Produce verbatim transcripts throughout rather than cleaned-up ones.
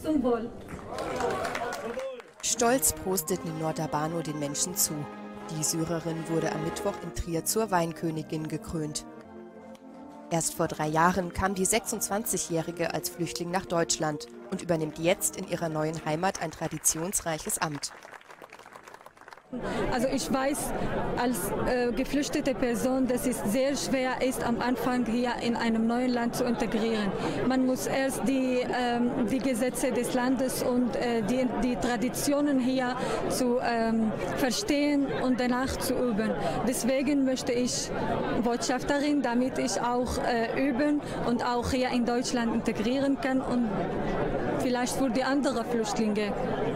Zum Wohl. Stolz prostet Ninota Banu den Menschen zu. Die Syrerin wurde am Mittwoch in Trier zur Weinkönigin gekrönt. Erst vor drei Jahren kam die sechsundzwanzigjährige als Flüchtling nach Deutschland und übernimmt jetzt in ihrer neuen Heimat ein traditionsreiches Amt. Also ich weiß als äh, geflüchtete Person, dass es sehr schwer ist, am Anfang hier in einem neuen Land zu integrieren. Man muss erst die, ähm, die Gesetze des Landes und äh, die, die Traditionen hier zu ähm, verstehen und danach zu üben. Deswegen möchte ich Botschafterin, damit ich auch äh, üben und auch hier in Deutschland integrieren kann und vielleicht für die anderen Flüchtlinge.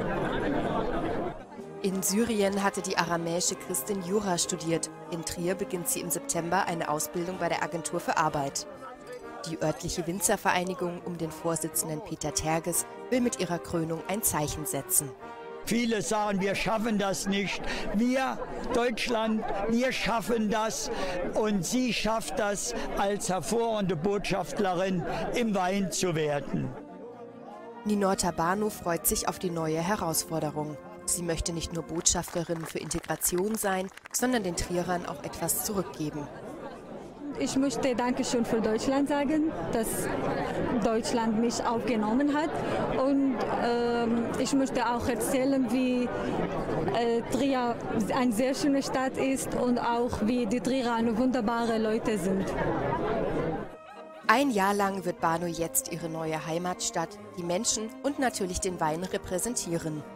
In Syrien hatte die aramäische Christin Jura studiert. In Trier beginnt sie im September eine Ausbildung bei der Agentur für Arbeit. Die örtliche Winzervereinigung um den Vorsitzenden Peter Terges will mit ihrer Krönung ein Zeichen setzen. Viele sagen, wir schaffen das nicht. Wir, Deutschland, wir schaffen das. Und sie schafft das, als hervorragende Botschafterin im Wein zu werden. Ninota Banu freut sich auf die neue Herausforderung. Sie möchte nicht nur Botschafterin für Integration sein, sondern den Trierern auch etwas zurückgeben. Ich möchte Dankeschön für Deutschland sagen, dass Deutschland mich aufgenommen hat. Und ähm, ich möchte auch erzählen, wie äh, Trier eine sehr schöne Stadt ist und auch wie die Trierer eine wunderbare Leute sind. Ein Jahr lang wird Banu jetzt ihre neue Heimatstadt, die Menschen und natürlich den Wein repräsentieren.